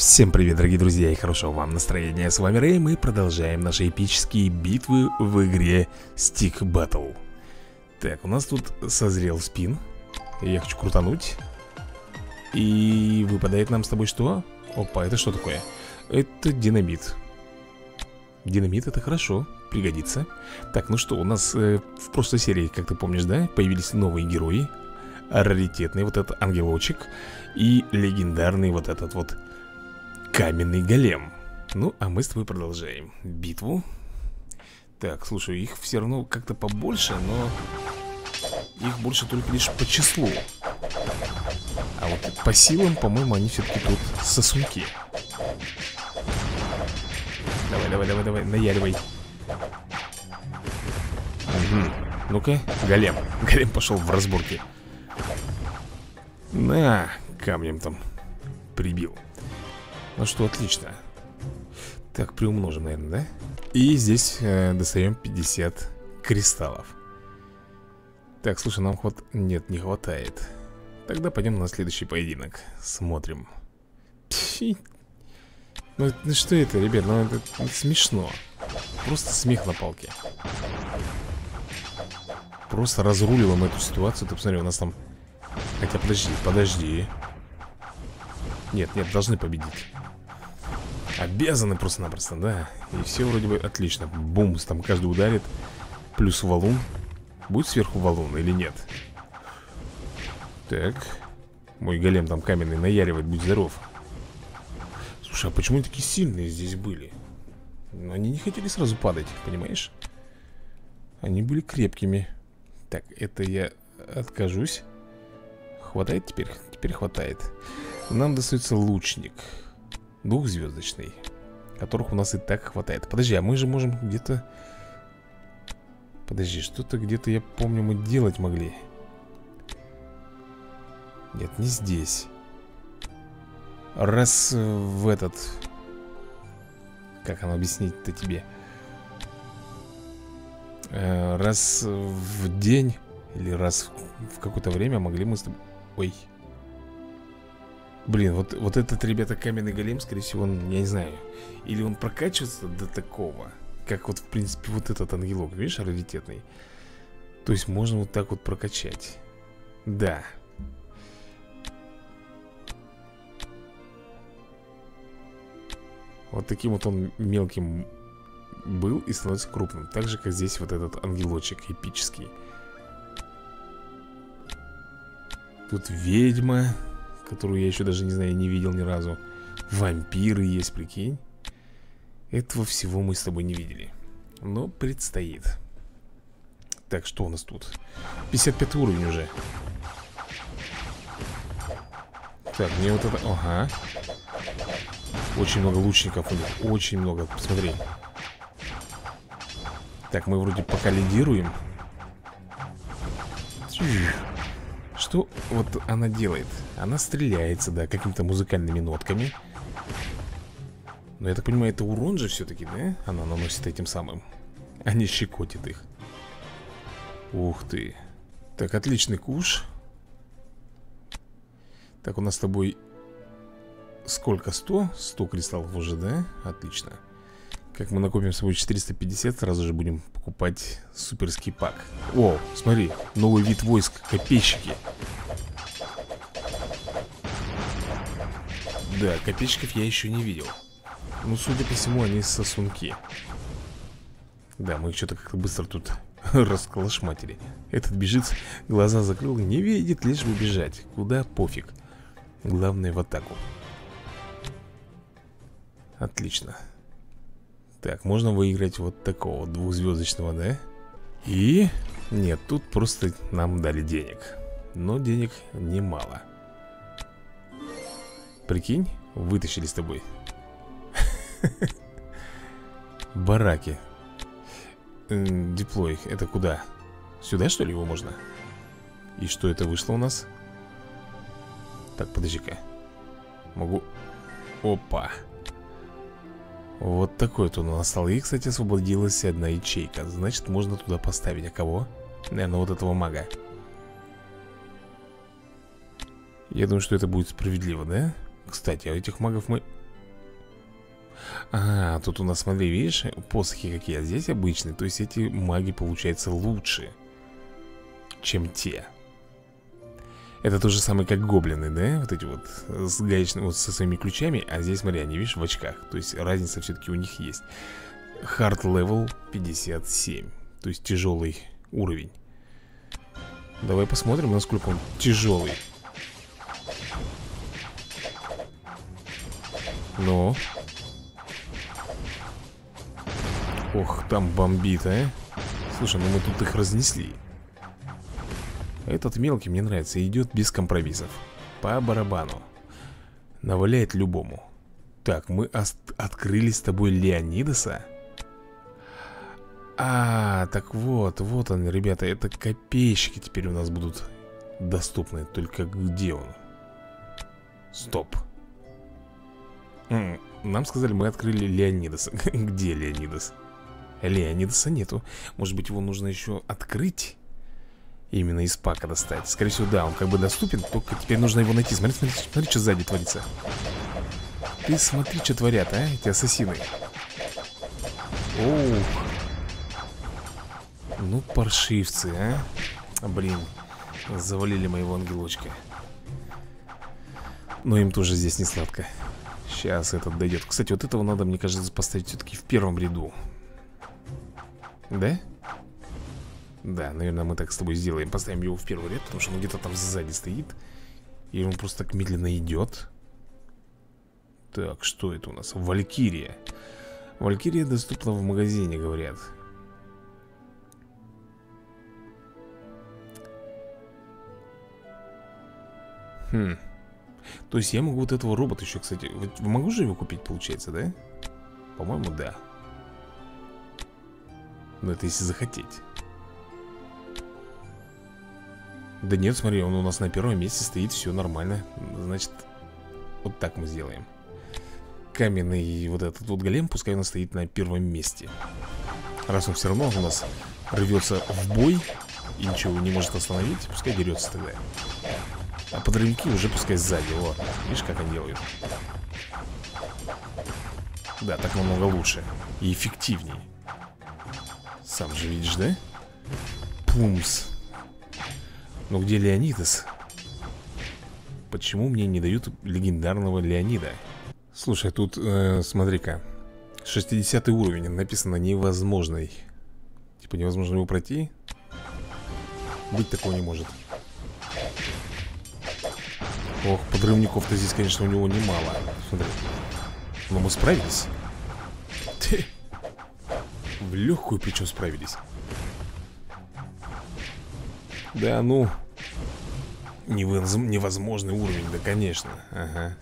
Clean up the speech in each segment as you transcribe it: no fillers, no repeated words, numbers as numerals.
Всем привет, дорогие друзья, и хорошего вам настроения. С вами Рэй, мы продолжаем наши эпические битвы в игре Stick Battle. Так, у нас тут созрел спин. Я хочу крутануть. И выпадает нам с тобой что? Опа, это что такое? Это динамит. Динамит — это хорошо, пригодится. Так, ну что, у нас в прошлой серии, как ты помнишь, да, появились новые герои. Раритетный вот этот ангелочек и легендарный вот этот вот каменный голем. Ну, а мы с тобой продолжаем битву. Так, слушай, их все равно как-то побольше, но их больше только лишь по числу. А вот по силам, по-моему, они все-таки тут сосунки. Давай, наяривай. Угу. Ну-ка, голем. Голем пошел в разборки. На, камнем там прибил. Ну что, отлично. Так, приумножим, наверное, да? И здесь достаем 50 кристаллов. Так, слушай, нам Нет, не хватает. Тогда пойдем на следующий поединок. Смотрим. Пфи. Ну что это, ребят, ну это смешно. Просто смех на палке. Просто разруливаем эту ситуацию. Ты посмотри, у нас там... Хотя, подожди. Нет, должны победить. Обязаны просто-напросто, да. И все вроде бы отлично. Бумс, там каждый ударит. Плюс валун. Будет сверху валун или нет? Так. Мой голем там каменный наяривает, будь здоров. Слушай, а почему они такие сильные здесь были? Они не хотели сразу падать, понимаешь? Они были крепкими. Так, это я откажусь. Хватает теперь? Теперь хватает. Нам достается лучник. Двухзвездочный, которых у нас и так хватает. Подожди, а мы же можем где-то... Подожди, что-то где-то, я помню, мы делать могли. Нет, не здесь. Раз в этот... Как оно объяснить-то тебе? Раз в день или раз в какое-то время могли мы с тобой... Ой. Блин, вот этот, ребята, каменный голем, скорее всего, он, я не знаю, или он прокачивается до такого, как вот, в принципе, вот этот ангелок, видишь, раритетный. То есть можно вот так вот прокачать. Да. Вот таким вот он мелким был и становится крупным. Так же, как здесь вот этот ангелочек эпический. Тут ведьма, которую я еще даже, не знаю, не видел ни разу. Вампиры есть, прикинь. Этого всего мы с тобой не видели. Но предстоит. Так, что у нас тут? 55 уровень уже. Так, мне вот это... Ага. Очень много лучников у них. Очень много, посмотри. Так, мы вроде пока лидируем. Что вот она делает? Она стреляется, да, какими-то музыкальными нотками. Но я так понимаю, это урон же все-таки, да? Она наносит этим самым, а не щекотит их. Ух ты. Так, отличный куш. Так, у нас с тобой сколько? 100? 100 кристаллов уже, да? Отлично. Как мы накопим с собой 450, сразу же будем покупать суперский пак. О, смотри, новый вид войск, копейщики. Да, копейщиков я еще не видел. Ну, судя по всему, они сосунки. Да, мы их что-то как-то быстро тут расколошматили. Этот бежит, глаза закрыл, не видит, лишь бы бежать. Куда пофиг. Главное в атаку. Отлично. Так, можно выиграть вот такого двухзвездочного, да? И... Нет, тут просто нам дали денег. Но денег немало. Прикинь, вытащили с тобой. Бараки. Диплой, это куда? Сюда, что ли, его можно? И что это вышло у нас? Так, подожди-ка. Могу... Опа. Вот такой вот он у нас стал. И, кстати, освободилась одна ячейка. Значит, можно туда поставить. А кого? Наверное, вот этого мага. Я думаю, что это будет справедливо, да? Кстати, а этих магов мы А, тут у нас, смотри, видишь, посохи какие, а здесь обычные. То есть эти маги, получается, лучше, чем те. Это то же самое, как гоблины, да? Вот эти вот с гаечными, вот со своими ключами. А здесь, смотри, они, видишь, в очках. То есть разница все-таки у них есть. Hard level 57. То есть тяжелый уровень. Давай посмотрим, насколько он тяжелый. Ну. Ох, там бомбит, а. Слушай, ну мы тут их разнесли. Этот мелкий мне нравится, идет без компромиссов. По барабану. Наваляет любому. Так, мы открыли с тобой Леонидаса. А, так вот, вот он, ребята. Это копейщики теперь у нас будут доступны. Только где он? Стоп. Нам сказали, мы открыли Леонидаса. Где Леонидас? Леонидаса нету. Может быть, его нужно еще открыть? Именно из пака достать. Скорее всего, да, он как бы доступен. Только теперь нужно его найти. Смотри, смотри, смотри, что сзади творится. Ты смотри, что творят, а, эти ассасины. Оух. Ну, паршивцы, а. Блин, завалили моего ангелочка. Но им тоже здесь не сладко. Сейчас этот дойдет. Кстати, вот этого надо, мне кажется, поставить все-таки в первом ряду. Да? Да, наверное, мы так с тобой сделаем. Поставим его в первый ряд, потому что он где-то там сзади стоит. И он просто так медленно идет. Так, что это у нас? Валькирия. Валькирия доступна в магазине, говорят. То есть я могу вот этого робота еще, кстати. Могу же его купить, получается, да? По-моему, да. Но это если захотеть. Да нет, смотри, он у нас на первом месте стоит, все нормально. Значит, вот так мы сделаем. Каменный вот этот вот голем, пускай он стоит на первом месте. Раз он все равно у нас рвется в бой и ничего не может остановить, пускай дерется тогда. А подрывники уже пускай сзади. Вот, видишь, как они делают. Да, так намного лучше и эффективнее. Сам же видишь, да? Пумс. Но где Леонидас? Почему мне не дают легендарного Леонида? Слушай, тут, смотри-ка, 60 уровень, написано невозможный. Типа невозможно его пройти? Быть такого не может. Ох, подрывников-то здесь, конечно, у него немало. Смотри. Но мы справились. В легкую причем справились. Да ну. Невозможный уровень, да конечно. Ага.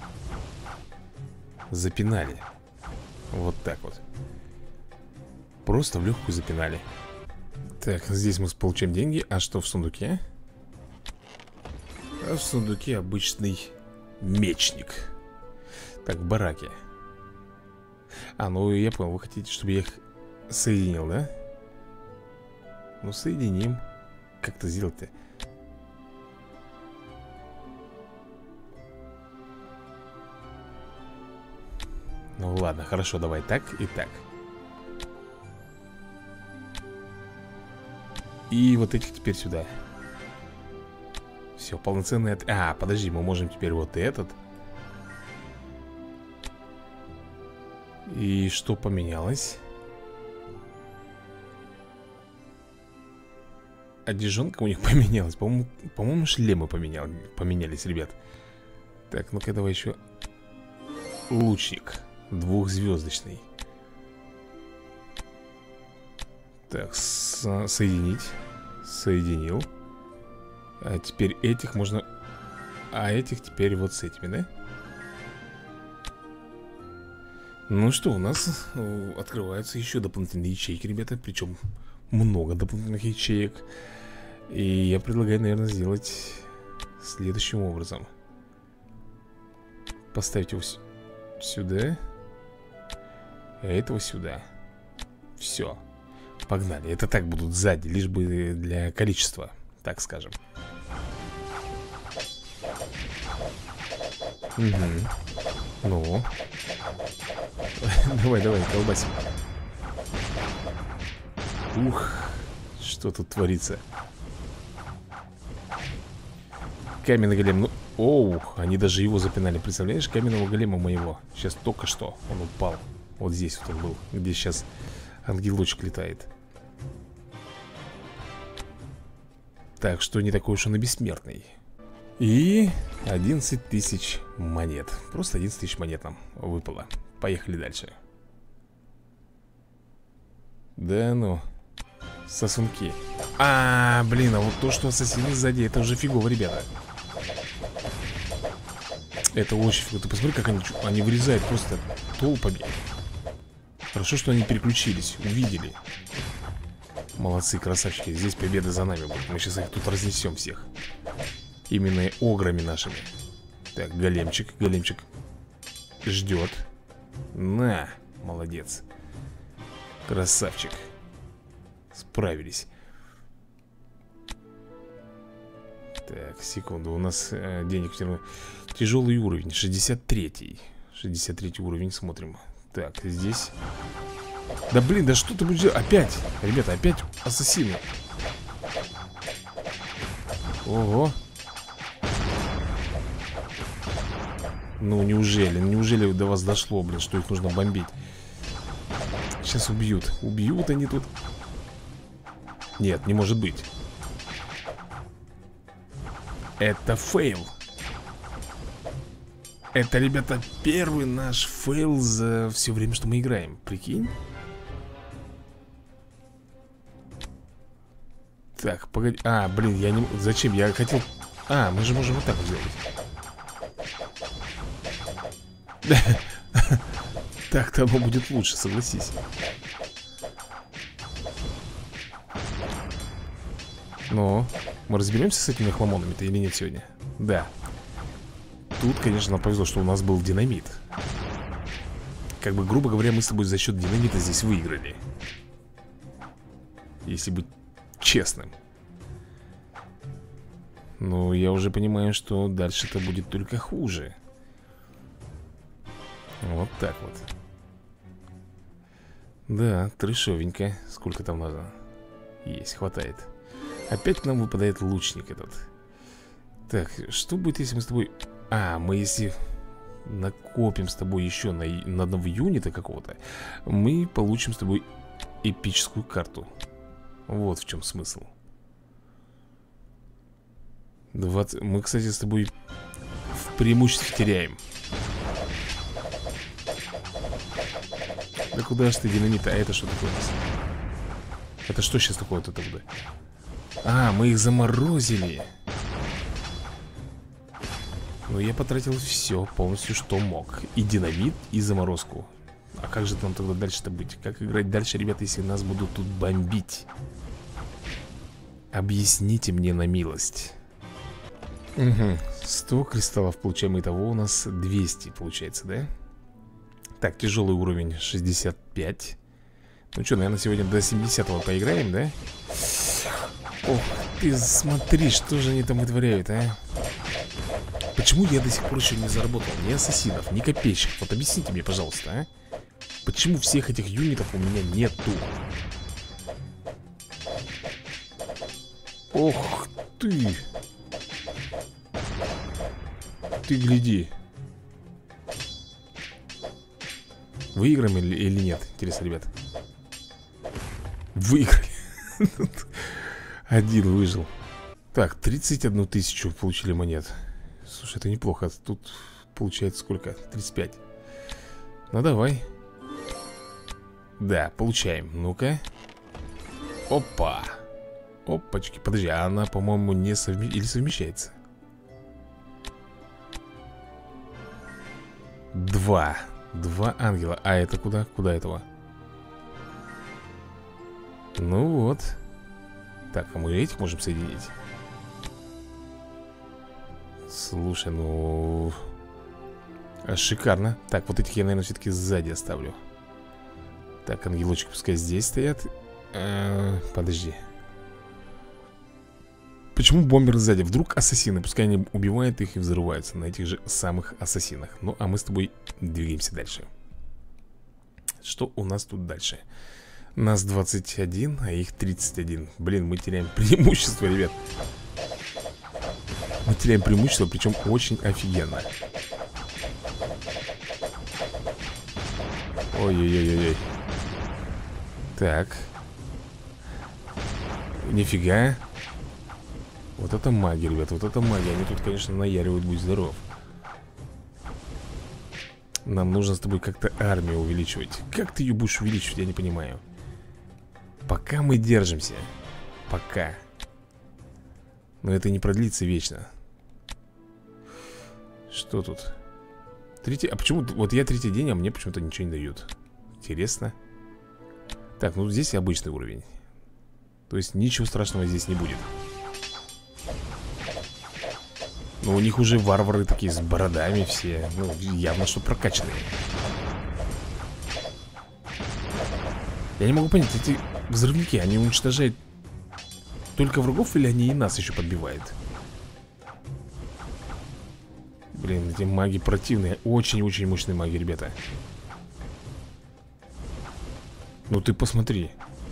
Запинали. Вот так вот. Просто в легкую запинали. Так, здесь мы получаем деньги. А что в сундуке? А в сундуке обычный мечник. Так, бараки. А, ну я понял, вы хотите, чтобы я их соединил, да? Ну, соединим. Как это сделать-то? Ну ладно, хорошо, давай так и так. И вот этих теперь сюда. Все, полноценный. А, подожди, мы можем теперь вот этот. И что поменялось? Одежонка у них поменялась. По-моему, шлемы поменялись, ребят. Так, ну-ка давай еще. Лучник. Двухзвездочный. Так, соединить. Соединил. А теперь этих можно... А этих теперь вот с этими, да? Ну что, у нас открываются еще дополнительные ячейки, ребята. Причем много дополнительных ячеек. И я предлагаю, наверное, сделать следующим образом. Поставить его сюда. А этого сюда. Все. Погнали. Это так будут сзади, лишь бы для количества, так скажем. Угу. Ну. Давай, давай, колбасим. Ух, что тут творится. Каменный голем, ну... Оу, они даже его запинали, представляешь? Каменного голема моего. Сейчас только что он упал. Вот здесь вот он был, где сейчас ангелочек летает. Так что не такой уж он и бессмертный. И 11 тысяч монет. Просто 11 тысяч монет нам выпало. Поехали дальше. Да ну, сосунки. Блин, а вот то, что ассасины сзади, это уже фигово, ребята. Это очень фигово. Ты посмотри, как они вырезают просто толпами. Хорошо, что они переключились, увидели. Молодцы, красавчики. Здесь победа за нами будет. Мы сейчас их тут разнесем всех. Именно ограми нашими. Так, големчик, големчик ждет. На, молодец. Красавчик. Справились. Так, секунду, у нас денег тяжелый уровень, 63-й. 63-й уровень, смотрим. Так, здесь. Да блин, да что ты будешь делать? Опять, ребята, опять ассасины. Ого. Ну неужели до вас дошло, блин, что их нужно бомбить? Сейчас убьют, убьют они тут. Нет, не может быть. Это фейл. Это, ребята, первый наш фейл за все время, что мы играем. Прикинь. Так, погоди. Блин, я не... Зачем? Я хотел... мы же можем вот так вот сделать. Так-то оно будет лучше, согласись. Но мы разберемся с этими хламонами-то или нет сегодня? Да. Тут, конечно, нам повезло, что у нас был динамит. Как бы, грубо говоря, мы с тобой за счет динамита здесь выиграли. Если быть честным. Но я уже понимаю, что дальше-то будет только хуже. Вот так вот. Да, трешовенько. Сколько там надо? Есть, хватает. Опять к нам выпадает лучник этот. Так, что будет, если мы с тобой... мы если накопим с тобой еще на одного юнита какого-то, мы получим с тобой эпическую карту. Вот в чем смысл. 20... Мы, кстати, с тобой в преимуществе теряем. Да куда ж ты, динамит? А это что такое? Это что сейчас такое-то тогда? Мы их заморозили. Ну, я потратил все, полностью, что мог. И динамит, и заморозку. А как же нам тогда дальше-то быть? Как играть дальше, ребята, если нас будут тут бомбить? Объясните мне на милость. 100 кристаллов получаем. Итого у нас 200 получается, да? Так, тяжелый уровень 65. Ну что, наверное, сегодня до 70-го поиграем, да? Ох, ты смотри, что же они там вытворяют, а? Почему я до сих пор еще не заработал ни ассасинов, ни копейщиков? Вот объясните мне, пожалуйста, а? Почему всех этих юнитов у меня нету? Ох ты! Ты гляди. Выиграем или нет? Интересно, ребят. Выиграли. Один выжил. Так, 31 тысячу получили монет. Слушай, это неплохо. Тут получается сколько? 35. Ну давай. Да, получаем. Ну-ка. Опа. Опачки. Подожди, а она, по-моему, не или совмещается? 2 ангела. А это куда? Куда этого? Ну вот. Так, а мы этих можем соединить? Слушай, ну... Шикарно. Так, вот этих я, наверное, все-таки сзади оставлю. Так, ангелочки пускай здесь стоят. Подожди. Почему бомберы сзади? Вдруг ассасины, пускай они убивают их и взрываются на этих же самых ассасинах. Ну, а мы с тобой двигаемся дальше. Что у нас тут дальше? Нас 21, а их 31. Блин, мы теряем преимущество, ребят. Мы теряем преимущество, причем очень офигенно. Ой-ой-ой-ой. Так. Нифига. Вот это магия, ребят, вот это магия. Они тут, конечно, наяривают, будь здоров. Нам нужно с тобой как-то армию увеличивать. Как ты ее будешь увеличивать, я не понимаю. Пока мы держимся. Пока. Но это не продлится вечно. Что тут? Третий... А почему... Вот я третий день, а мне почему-то ничего не дают. Интересно. Так, ну здесь обычный уровень. То есть ничего страшного здесь не будет. Но у них уже варвары такие с бородами все. Ну, явно, что прокачанные. Я не могу понять, эти взрывники, они уничтожают только врагов или они и нас еще подбивают? Блин, эти маги противные. Очень-очень мощные маги, ребята. Ну ты посмотри.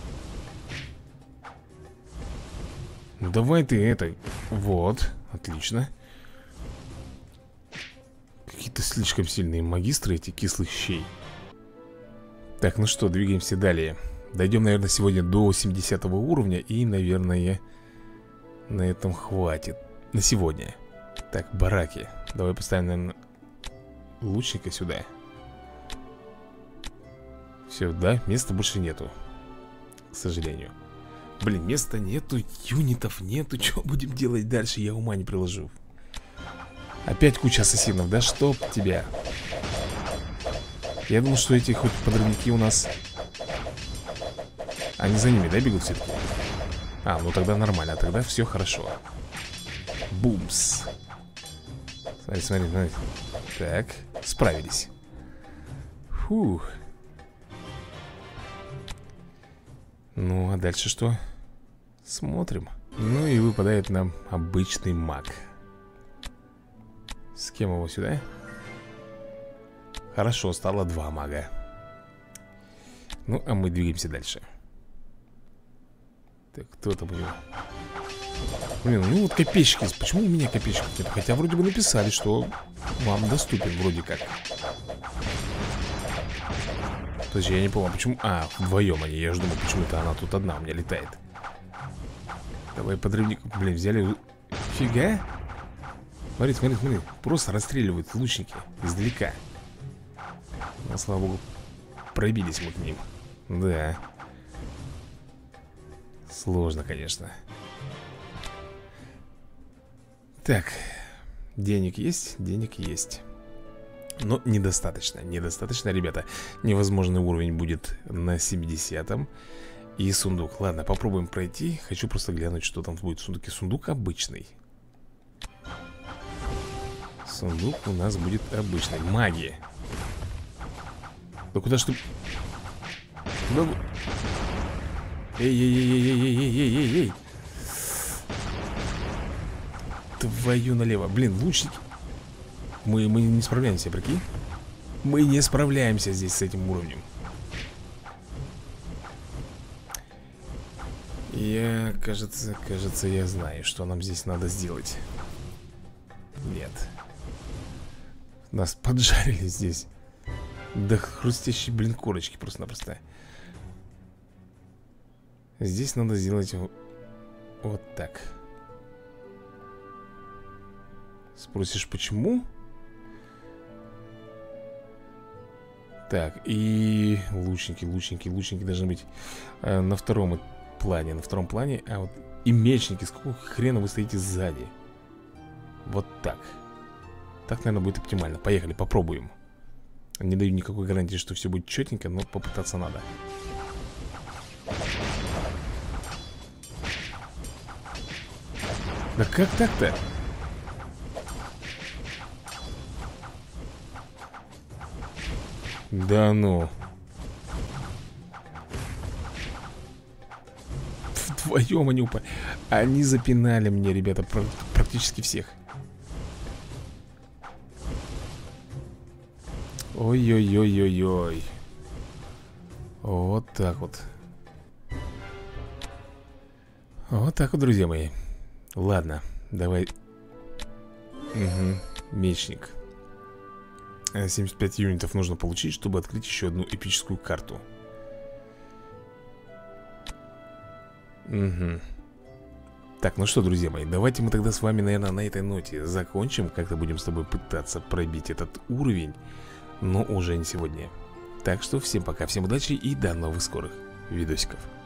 Ну давай ты это. Вот, отлично. Какие-то слишком сильные магистры, эти кислых щей. Так, ну что, двигаемся далее. Дойдем, наверное, сегодня до 70 уровня. И, наверное, на этом хватит. На сегодня. Так, бараки. Давай поставим, наверное, лучника сюда. Все, да, места больше нету. К сожалению. Блин, места нету, юнитов нету. Что будем делать дальше, я ума не приложу. Опять куча ассасинов, да чтоб тебя. Я думал, что эти хоть подрывники у нас... Они за ними, да, бегут все-таки? А, ну тогда нормально, тогда все хорошо. Бумс. Смотри, смотри, смотри. Так, справились. Фух. Ну, а дальше что? Смотрим. Ну и выпадает нам обычный маг. С кем его сюда? Хорошо, стало 2 мага. Ну, а мы двигаемся дальше. Так, кто там у него? Блин, ну вот копейщики. Почему у меня копейщиков нет? Хотя вроде бы написали, что вам доступен вроде как. То есть я не помню, почему... А, вдвоем они, я же думал, почему-то она тут одна у меня летает. Давай подрывник... Блин, взяли... Фига. Смотри, смотри, смотри. Просто расстреливают лучники издалека. Но, слава богу, пробились мы к ним. Да. Сложно, конечно. Так. Денег есть? Денег есть. Но недостаточно. Недостаточно, ребята. Невозможный уровень будет на 70-м. И сундук. Ладно, попробуем пройти. Хочу просто глянуть, что там будет в сундуке. Сундук обычный. Сундук у нас будет обычный. Магия. Да куда ж ты... Да... Эй-эй-эй-эй-эй-эй-эй-эй-эй. Твою налево. Блин, лучники. Мы не справляемся, прикинь. Мы не справляемся здесь с этим уровнем. Я, кажется, я знаю, что нам здесь надо сделать. Нет. Нас поджарили здесь. Да хрустящие, блин, корочки просто-напросто. Здесь надо сделать вот так. Спросишь, почему? Так, и лучники должны быть на втором плане. На втором плане, а вот и мечники. С какого хрена вы стоите сзади? Вот так. Так, наверное, будет оптимально. Поехали, попробуем. Не даю никакой гарантии, что все будет четенько, но попытаться надо. Да как так-то? Да ну. Вдвоем они упали. Они запинали мне, ребята, практически всех. Ой-ой-ой-ой-ой. Вот так вот. Вот так вот, друзья мои. Ладно, давай. Угу, мечник. 75 юнитов нужно получить, чтобы открыть еще одну эпическую карту. Угу. Так, ну что, друзья мои, давайте мы тогда с вами, наверное, на этой ноте закончим. Как-то будем с тобой пытаться пробить этот уровень, но уже не сегодня. Так что всем пока, всем удачи и до новых скорых видосиков.